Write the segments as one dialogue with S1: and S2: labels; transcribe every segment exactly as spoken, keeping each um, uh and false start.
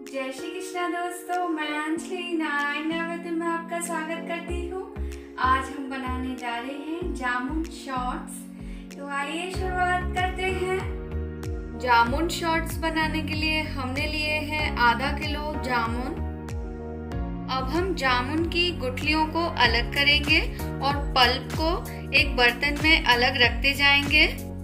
S1: जय श्री कृष्णा दोस्तों, मैं अंजलि नारायण नावत में आपका स्वागत करती हूँ। आज हम बनाने जा रहे हैं जामुन शॉर्ट्स। तो आइए शुरुआत करते हैं। जामुन शॉर्ट्स बनाने के लिए हमने लिए हैं आधा किलो जामुन। अब हम जामुन की गुठलियों को अलग करेंगे और पल्प को एक बर्तन में अलग रखते जाएंगे।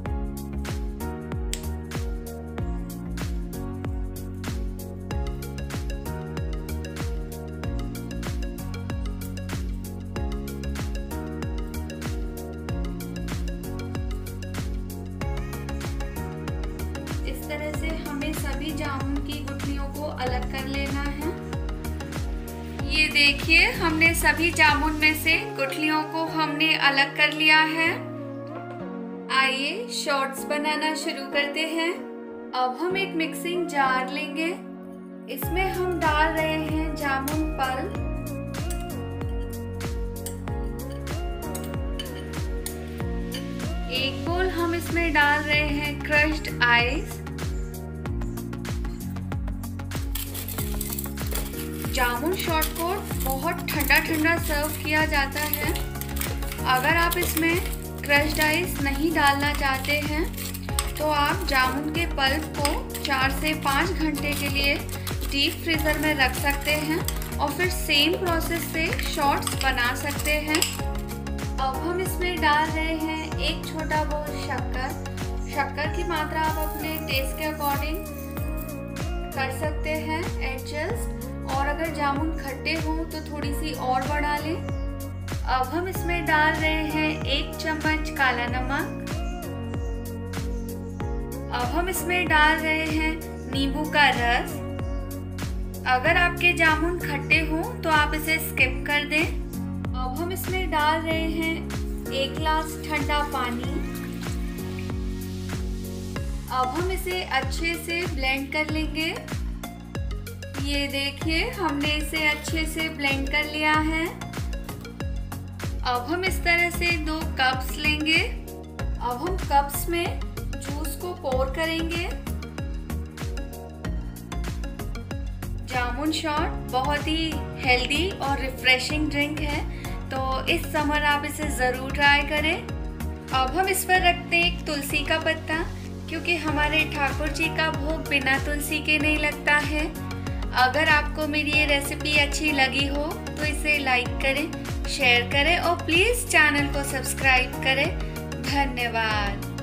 S1: इस तरह से हमें सभी जामुन की गुठलियों को अलग कर लेना है। ये देखिए, हमने सभी जामुन में से गुठलियों को हमने अलग कर लिया है। आइए शॉर्ट्स बनाना शुरू करते हैं। अब हम एक मिक्सिंग जार लेंगे। इसमें हम डाल रहे हैं जामुन पल्प, एक बोल हम इसमें डाल रहे हैं क्रश्ड आइस। जामुन शॉर्ट को बहुत ठंडा ठंडा सर्व किया जाता है। अगर आप इसमें क्रश्ड आइस नहीं डालना चाहते हैं तो आप जामुन के पल्प को चार से पाँच घंटे के लिए डीप फ्रीज़र में रख सकते हैं और फिर सेम प्रोसेस से शॉर्ट्स बना सकते हैं। अब हम इसमें डाल रहे हैं एक छोटा बोल शक्कर। शक्कर की मात्रा आप अपने टेस्ट के अकॉर्डिंग कर सकते हैं एडजस्ट, और अगर जामुन खट्टे हों तो थोड़ी सी और बढ़ा लें। अब हम इसमें डाल रहे हैं एक चम्मच काला नमक। अब हम इसमें डाल रहे हैं नींबू का रस। अगर आपके जामुन खट्टे हों तो आप इसे स्किप कर दें। अब हम इसमें डाल रहे हैं एक गिलास ठंडा पानी। अब हम इसे अच्छे से ब्लेंड कर लेंगे। ये देखिए, हमने इसे अच्छे से ब्लेंड कर लिया है। अब हम इस तरह से दो कप्स लेंगे। अब हम कप्स में जूस को पोर करेंगे। जामुन शॉर्ट बहुत ही हेल्दी और रिफ्रेशिंग ड्रिंक है, तो इस समर आप इसे ज़रूर ट्राई करें। अब हम इस पर रखते हैं एक तुलसी का पत्ता, क्योंकि हमारे ठाकुर जी का भोग बिना तुलसी के नहीं लगता है। अगर आपको मेरी ये रेसिपी अच्छी लगी हो तो इसे लाइक करें, शेयर करें और प्लीज़ चैनल को सब्सक्राइब करें। धन्यवाद।